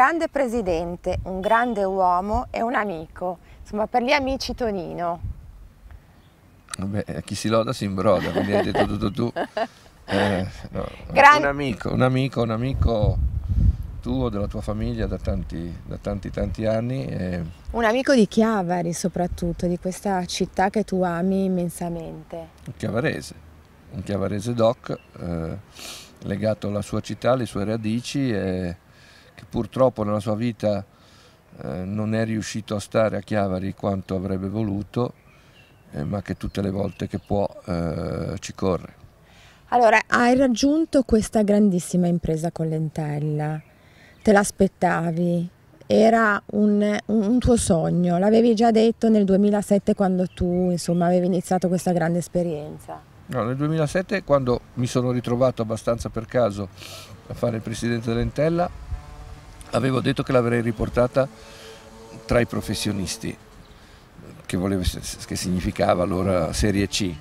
grande presidente, un grande uomo e un amico. Insomma, per gli amici Tonino. Vabbè, chi si loda si imbroda, quindi hai detto tutto tu. No, un amico tuo, della tua famiglia da tanti anni. Un amico di Chiavari soprattutto, di questa città che tu ami immensamente. Un chiavarese doc, legato alla sua città, alle sue radici, e che purtroppo nella sua vita non è riuscito a stare a Chiavari quanto avrebbe voluto, ma che tutte le volte che può ci corre. Allora, hai raggiunto questa grandissima impresa con l'Entella, te l'aspettavi? Era un tuo sogno, l'avevi già detto nel 2007 quando tu, insomma, avevi iniziato questa grande esperienza. No, nel 2007, quando mi sono ritrovato abbastanza per caso a fare il presidente dell'Entella, avevo detto che l'avrei riportata tra i professionisti, che significava allora Serie C.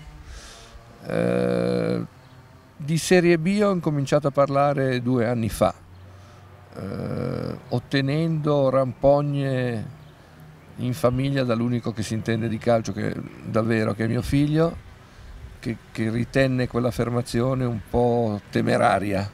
Di Serie B ho incominciato a parlare 2 anni fa, ottenendo rampogne in famiglia dall'unico che si intende di calcio davvero, che è mio figlio, che ritenne quell'affermazione un po' temeraria.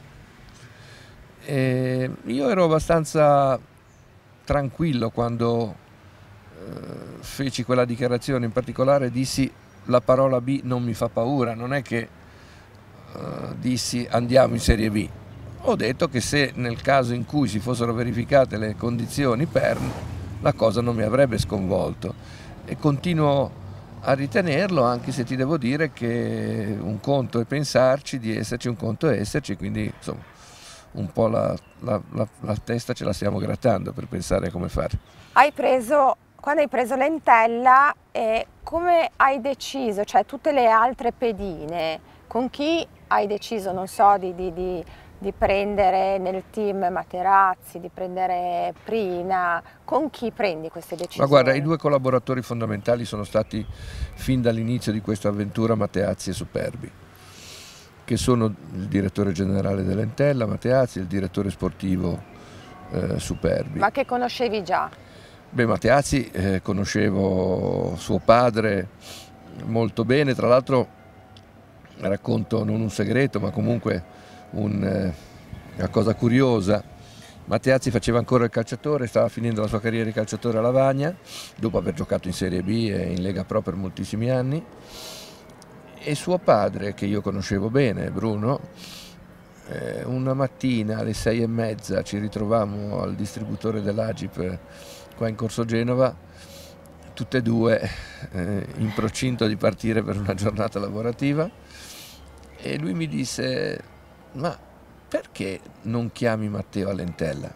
E io ero abbastanza tranquillo quando feci quella dichiarazione, in particolare dissi la parola B non mi fa paura, non è che dissi andiamo in Serie B. Ho detto che se nel caso in cui si fossero verificate le condizioni per, la cosa non mi avrebbe sconvolto, e continuo a ritenerlo, anche se ti devo dire che un conto è pensarci di esserci, un conto è esserci, quindi insomma un po' la testa ce la stiamo grattando per pensare a come fare. Quando hai preso l'Entella, come hai deciso, cioè tutte le altre pedine, con chi hai deciso, non so, di prendere nel team Materazzi, di prendere Prina, con chi prendi queste decisioni? Ma guarda, i 2 collaboratori fondamentali sono stati fin dall'inizio di questa avventura Mateazzi e Superbi, che sono il direttore generale dell'Entella, Mateazzi, e il direttore sportivo Superbi. Ma che conoscevi già? Beh, Mateazzi conoscevo suo padre molto bene, tra l'altro racconto non un segreto, ma comunque una cosa curiosa. Mateazzi faceva ancora il calciatore, stava finendo la sua carriera di calciatore a Lavagna, dopo aver giocato in Serie B e in Lega Pro per moltissimi anni, e suo padre, che io conoscevo bene, Bruno, una mattina alle 6:30 ci ritrovammo al distributore dell'Agip qua in Corso Genova, tutte e 2 in procinto di partire per una giornata lavorativa, e lui mi disse: ma perché non chiami Matteo all'Entella?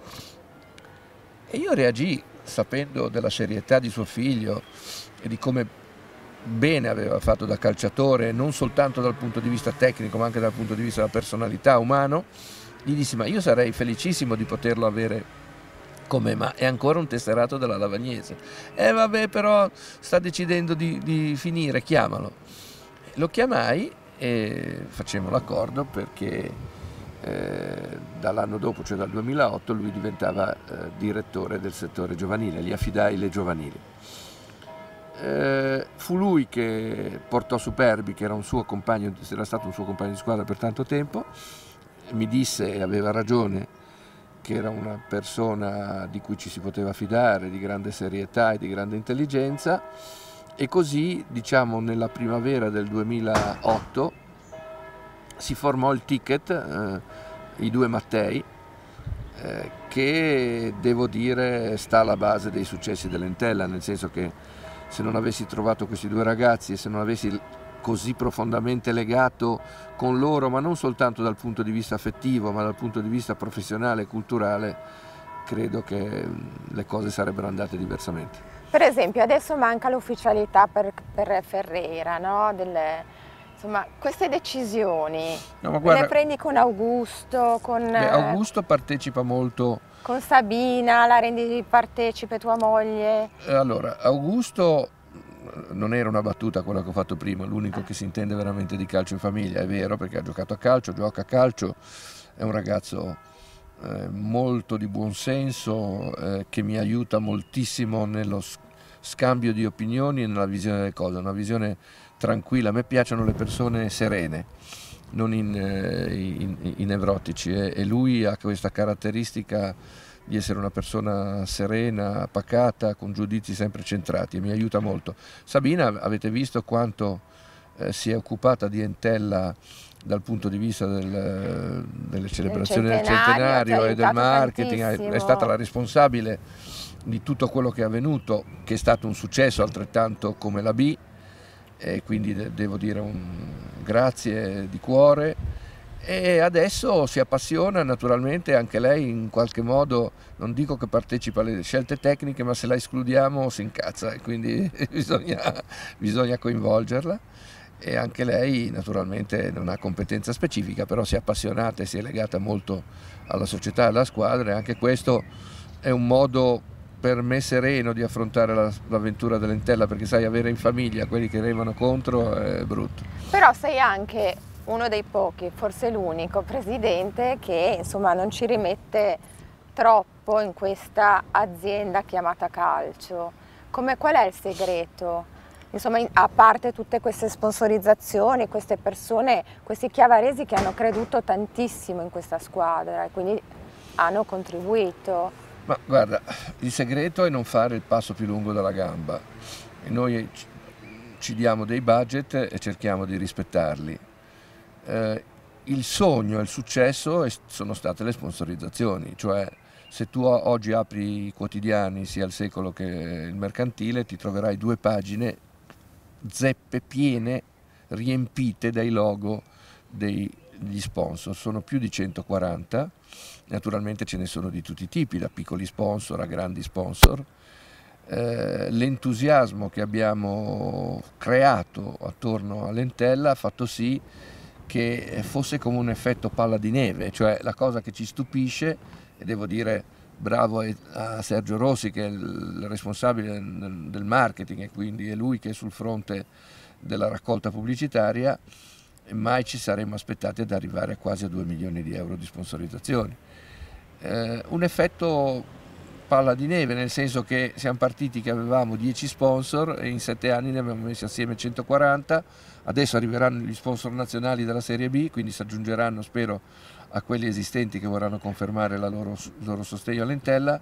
E io reagì, sapendo della serietà di suo figlio e di come bene aveva fatto da calciatore, non soltanto dal punto di vista tecnico ma anche dal punto di vista della personalità umano, gli dissi: ma io sarei felicissimo di poterlo avere come, ma è ancora un tesserato della Lavagnese. Vabbè, però sta decidendo di finire, chiamalo. Lo chiamai e facemmo l'accordo perché dall'anno dopo, cioè dal 2008, lui diventava direttore del settore giovanile, gli affidai le giovanili. Fu lui che portò Superbi, che era era stato un suo compagno di squadra per tanto tempo, mi disse, e aveva ragione, che era una persona di cui ci si poteva fidare, di grande serietà e di grande intelligenza, e così, diciamo, nella primavera del 2008 si formò il ticket, i 2 Mattei, che devo dire sta alla base dei successi dell'Entella, nel senso che se non avessi trovato questi 2 ragazzi e se non avessi così profondamente legato con loro, ma non soltanto dal punto di vista affettivo, ma dal punto di vista professionale e culturale, credo che le cose sarebbero andate diversamente. Per esempio, adesso manca l'ufficialità per Ferreira, no? Insomma, queste decisioni, No, ma guarda, le prendi con Augusto, Augusto partecipa molto. Con Sabina, la rendi partecipe tua moglie? Allora, Augusto, non era una battuta quella che ho fatto prima, l'unico che si intende veramente di calcio in famiglia, è vero, perché ha giocato a calcio, gioca a calcio, è un ragazzo molto di buonsenso, che mi aiuta moltissimo nello scambio di opinioni e nella visione delle cose, una visione tranquilla. A me piacciono le persone serene, non i nevrotici, e lui ha questa caratteristica di essere una persona serena, pacata, con giudizi sempre centrati, e mi aiuta molto. Sabina, avete visto quanto si è occupata di Entella dal punto di vista delle celebrazioni del centenario e del marketing, è stata la responsabile di tutto quello che è avvenuto, che è stato un successo altrettanto come la B, e quindi devo dire un grazie di cuore. E adesso si appassiona, naturalmente anche lei in qualche modo, non dico che partecipa alle scelte tecniche, ma se la escludiamo si incazza, e quindi bisogna coinvolgerla. E anche lei naturalmente non ha competenza specifica, però si è appassionata e si è legata molto alla società e alla squadra, e anche questo è un modo per me sereno di affrontare l'avventura dell'Entella, perché sai, avere in famiglia quelli che remano contro è brutto. Però sei anche uno dei pochi, forse l'unico presidente che insomma non ci rimette troppo in questa azienda chiamata calcio. Qual è il segreto? Insomma, a parte tutte queste sponsorizzazioni, queste persone, questi chiavaresi che hanno creduto tantissimo in questa squadra e quindi hanno contribuito. Ma guarda, il segreto è non fare il passo più lungo della gamba. E noi ci diamo dei budget e cerchiamo di rispettarli. Il sogno e il successo sono state le sponsorizzazioni, cioè se tu oggi apri i quotidiani, sia il Secolo che il Mercantile, ti troverai 2 pagine zeppe piene, riempite dai logo degli sponsor. Sono più di 140, naturalmente ce ne sono di tutti i tipi, da piccoli sponsor a grandi sponsor. L'entusiasmo che abbiamo creato attorno all'Entella ha fatto sì che fosse come un effetto palla di neve, cioè la cosa che ci stupisce, e devo dire bravo a Sergio Rossi, che è il responsabile del marketing, e quindi è lui che è sul fronte della raccolta pubblicitaria, mai ci saremmo aspettati ad arrivare a quasi a 2 milioni di euro di sponsorizzazioni. Un effetto palla di neve, nel senso che siamo partiti che avevamo 10 sponsor e in 7 anni ne abbiamo messi assieme 140, adesso arriveranno gli sponsor nazionali della Serie B, quindi si aggiungeranno, spero, a quelli esistenti che vorranno confermare il loro sostegno all'Entella.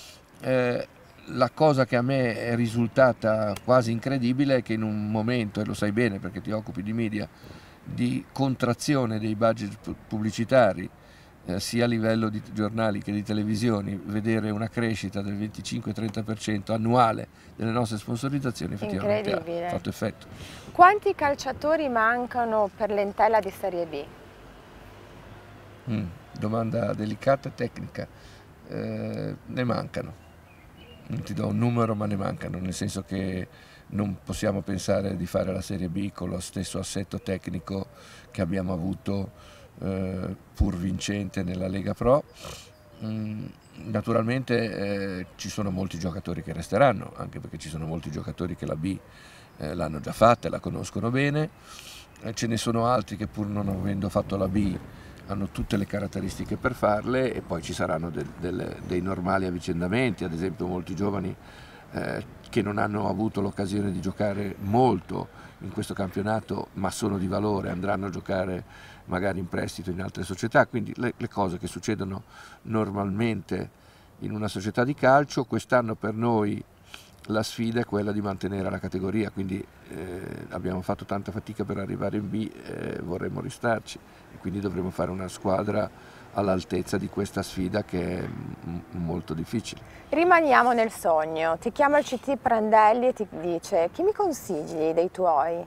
La cosa che a me è risultata quasi incredibile è che in un momento, e lo sai bene perché ti occupi di media, di contrazione dei budget pubblicitari, sia a livello di giornali che di televisioni, vedere una crescita del 25-30% annuale delle nostre sponsorizzazioni effettivamente ha fatto effetto. Quanti calciatori mancano per l'Entella di Serie B? Domanda delicata e tecnica. Ne mancano, non ti do un numero, ma ne mancano, nel senso che non possiamo pensare di fare la Serie B con lo stesso assetto tecnico che abbiamo avuto pur vincente nella Lega Pro. Naturalmente ci sono molti giocatori che resteranno, anche perché ci sono molti giocatori che la B l'hanno già fatta e la conoscono bene, ce ne sono altri che pur non avendo fatto la B hanno tutte le caratteristiche per farle, e poi ci saranno dei normali avvicendamenti, ad esempio molti giovani che non hanno avuto l'occasione di giocare molto in questo campionato, ma sono di valore, andranno a giocare magari in prestito in altre società, quindi le cose che succedono normalmente in una società di calcio. Quest'anno per noi la sfida è quella di mantenere la categoria, quindi abbiamo fatto tanta fatica per arrivare in B, vorremmo restarci, e quindi dovremo fare una squadra all'altezza di questa sfida che è molto difficile. Rimaniamo nel sogno, ti chiama il CT Prandelli e ti dice: chi mi consigli dei tuoi?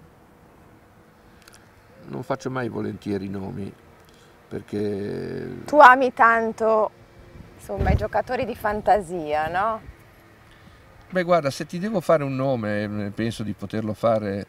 Non faccio mai volentieri nomi, perché tu ami tanto, insomma, i giocatori di fantasia, no? Beh, guarda, se ti devo fare un nome, penso di poterlo fare,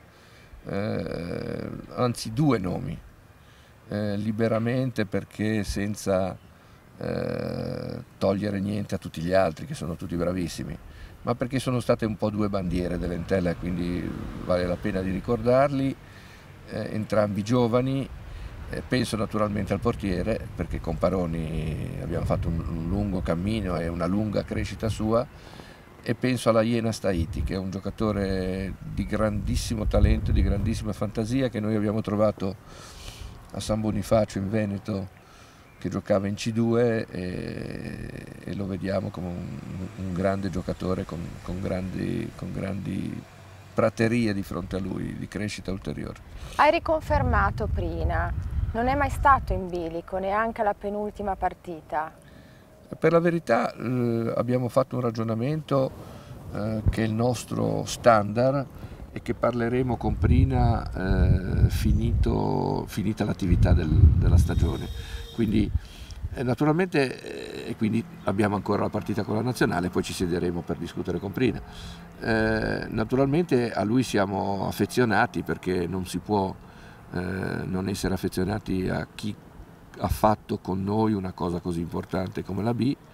anzi 2 nomi, liberamente, perché senza togliere niente a tutti gli altri, che sono tutti bravissimi, ma perché sono state un po' 2 bandiere dell'Entella, quindi vale la pena di ricordarli, entrambi giovani, Penso naturalmente al portiere, perché con Paroni abbiamo fatto un lungo cammino e una lunga crescita sua, e penso alla Jenas Tahiti, che è un giocatore di grandissimo talento, di grandissima fantasia, che noi abbiamo trovato a San Bonifacio in Veneto, che giocava in C2, e lo vediamo come un grande giocatore con grandi praterie di fronte a lui, di crescita ulteriore. Hai riconfermato Prina, non è mai stato in bilico, neanche alla penultima partita. Per la verità abbiamo fatto un ragionamento che è il nostro standard e che parleremo con Prina finita l'attività della stagione. Quindi naturalmente quindi abbiamo ancora la partita con la nazionale, poi ci siederemo per discutere con Prina. Naturalmente a lui siamo affezionati, perché non si può non essere affezionati a chi ha fatto con noi una cosa così importante come la B.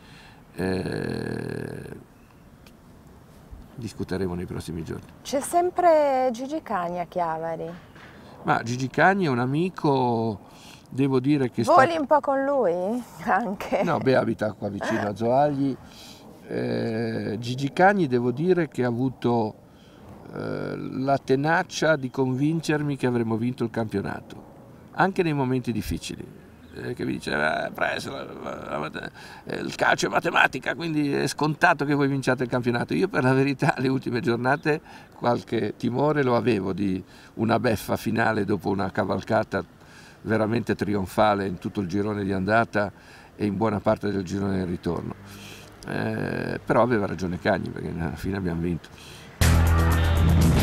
Discuteremo nei prossimi giorni. C'è sempre Gigi Cagni a Chiavari. Ma Gigi Cagni è un amico, devo dire che Voli un po' con lui anche? No, beh, abita qua vicino a Zoagli. Gigi Cagni, devo dire che ha avuto la tenacia di convincermi che avremmo vinto il campionato, anche nei momenti difficili. Che mi dice il calcio è matematica, quindi è scontato che voi vinciate il campionato. Io per la verità le ultime giornate qualche timore lo avevo di una beffa finale dopo una cavalcata veramente trionfale in tutto il girone di andata e in buona parte del girone di ritorno, però aveva ragione Cagni, perché alla fine abbiamo vinto.